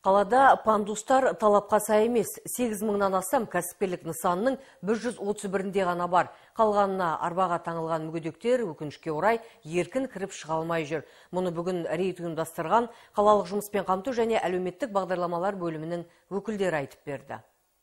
Қалада пандустар талапқа сай емес. 8 мыңнан астам кәсіпкерлік нысанның 131-інде ғана бар. Қалғанына арбаға таңылған мүгедектер өкінішке орай еркін кіріп шыға алмай жүр. Мұны бүгін рейд ұйымдастырған қалалық жұмыспен қамту және әлеуметтік бағдарламалар бөлімінің өкілдері айтып берді.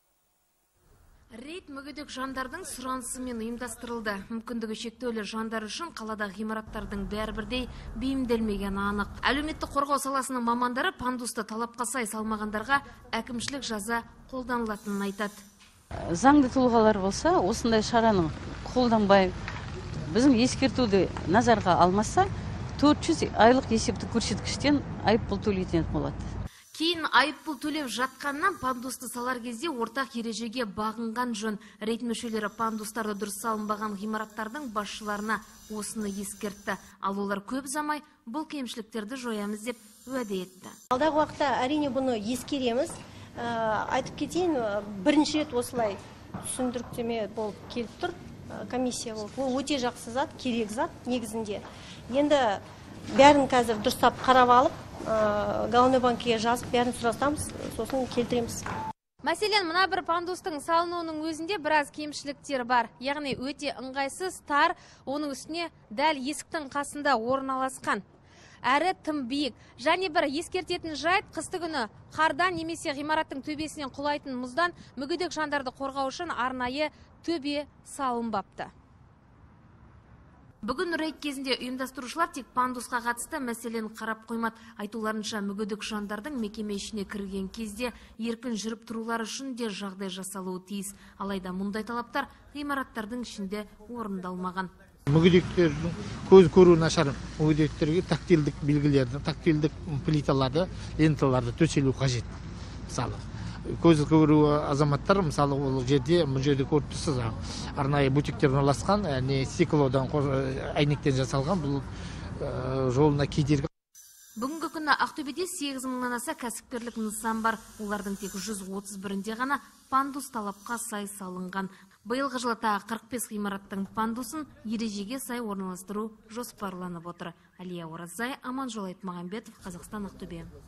Рейд мүгедек жандардың сұранысымен ұйымдастырылды. Мүмкіндігі шектеулі жандар үшін қаладағы ғимараттардың бәрібірдей бейімделмегені анық. Әлеуметтік қорғау саласының мамандары пандусты талапқа сай салмағандарға әкімшілік жаза қолданылатынын айтады. Заңды тұлғалар болса, осындай шараның қолданбай, біздің ескертуді назарға алмаса, 400 айлық есептік көрсеткіштен айыппұл төлейтін болады. Кейін айыппұл төлеп жатқаннан пандусты салар кезде ортақ ережеге бағынған жөн. Рейд мүшелері пандустарды дұрыс салынбаған ғимараттардың басшыларына осыны ескертті. Ал олар көп замай бұл кемшіліктерді жоямыз деп уәде етті. Алдағы уақытта әрине бұны ескереміз. Айтып кетейін, бірінші рет осылай түсіндіріктеме болып келіп тұр. Комиссия болып. Ол өте жақсы зат, керек зат негізінде. Енді бәрін қазір дұрыстап қарап алып, Головной банкіге жазып, бәрін сұрастамыз, сосын келтіреміз. Мәселен, мына бір пандустың салынуының өзінде біраз кемшіліктер бар. Яғни өте ыңғайсыз, тар, оның үстіне дәл есіктің қасында орналасқан. Әрі тым биік. Және бір ескертетін жайт, қысты күні қардан немесе ғимараттың төбесінен құлайтын мұздан мүгедек жандарды қорғау үшін арнайы төбе салынбапты. Бүгін рейд кезінде ұйымдастырушылар тек пандусқа қатысты мәселені қарап қоймады. Айтуларынша мүгедек жандардың мекеме ішіне кірген кезде еркін жүріп тұрулары үшін де жағдай жасалуы тиіс. Алайда мұндай талаптар ғимараттардың ішінде орындалмаған. Мүгедектердің көз көру нашар мүгедектерге тактилдік белгілерді, тактилдік плиталарды, ленталарды төселу қажет. Мысалы, көз көру азаматтар, мысалы, ол жерде мүгедек көріп арнайы бутиктер орналасқан, стеклодан, әйнектен жасалған, бұл жолына кедергі. Бүгінгі күні Ақтөбеде 8 мыңнан аса кәсіпкерлік нысан бар. Олардың тек 131-інде ғана пандус талапқа сай салынған. Биылғы жылы тағы 45 ғимараттың пандусын ережеге сай орналастыру жоспарланып отыр. Әлия Оразай, Аманжол Айтмағамбетов, Қазақстан, Ақтөбе.